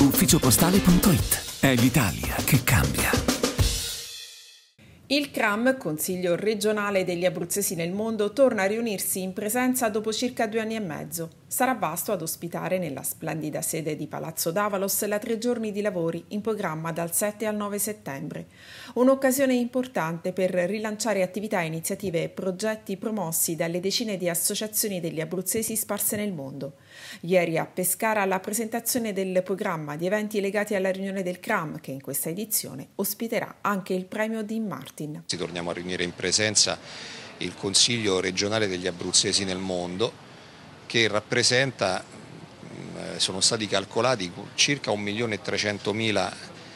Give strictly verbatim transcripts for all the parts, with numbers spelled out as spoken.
ufficiopostale punto it. È l'Italia che cambia. Il C R A M, Consiglio regionale degli abruzzesi nel mondo, torna a riunirsi in presenza dopo circa due anni e mezzo. Sarà Vasto ad ospitare nella splendida sede di Palazzo D'Avalos la tre giorni di lavori in programma dal sette al nove settembre. Un'occasione importante per rilanciare attività, iniziative e progetti promossi dalle decine di associazioni degli abruzzesi sparse nel mondo. Ieri a Pescara la presentazione del programma di eventi legati alla riunione del C R A M, che in questa edizione ospiterà anche il premio Dean Martin. Ci torniamo a riunire in presenza il Consiglio regionale degli abruzzesi nel mondo, che rappresenta, sono stati calcolati circa un milione e trecentomila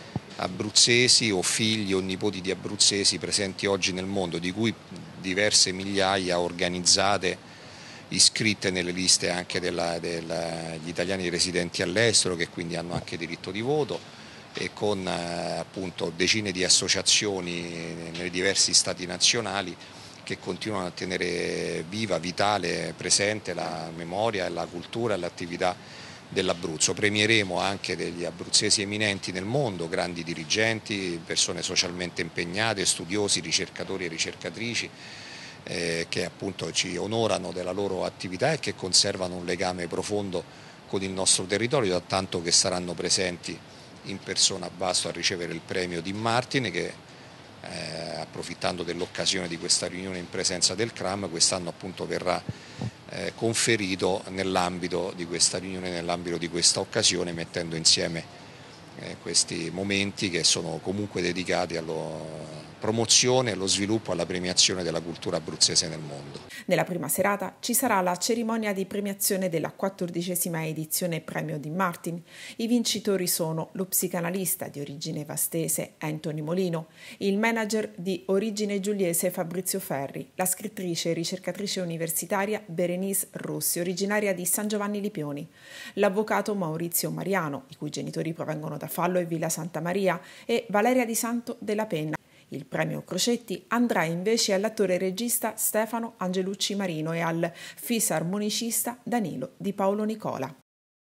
abruzzesi o figli o nipoti di abruzzesi presenti oggi nel mondo, di cui diverse migliaia organizzate, iscritte nelle liste anche degli italiani residenti all'estero, che quindi hanno anche diritto di voto, e con eh, appunto decine di associazioni nei diversi stati nazionali che continuano a tenere viva, vitale, presente la memoria, la cultura e l'attività dell'Abruzzo. Premieremo anche degli abruzzesi eminenti nel mondo, grandi dirigenti, persone socialmente impegnate, studiosi, ricercatori e ricercatrici eh, che appunto ci onorano della loro attività e che conservano un legame profondo con il nostro territorio, da tanto che saranno presenti in persona a Vasto a ricevere il premio Dean Martin, che eh, approfittando dell'occasione di questa riunione in presenza del C R A M quest'anno appunto verrà eh, conferito nell'ambito di questa riunione, nell'ambito di questa occasione, mettendo insieme eh, questi momenti che sono comunque dedicati alla promozione, allo sviluppo, alla premiazione della cultura abruzzese nel mondo. Nella prima serata ci sarà la cerimonia di premiazione della quattordicesima edizione Premio Dean Martin. I vincitori sono lo psicanalista di origine vastese Anthony Molino, il manager di origine giuliese Fabrizio Ferri, la scrittrice e ricercatrice universitaria Berenice Rossi, originaria di San Giovanni Lipioni, l'avvocato Maurizio Mariano, i cui genitori provengono da Fallo e Villa Santa Maria, e Valeria Di Santo della Penna. Il premio Crocetti andrà invece all'attore e regista Stefano Angelucci Marino e al fisarmonicista Danilo Di Paolo Nicola.